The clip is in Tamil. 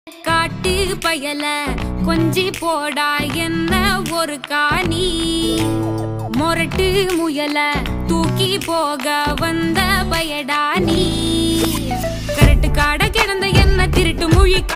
காட்டு பயல கொஞ்சி போடா என்ன ஒரு காணி மொரட்டு முயல தூக்கி போக வந்த பயடா நீ கரட்டு காட கிடந்த என்ன திருட்டு முழி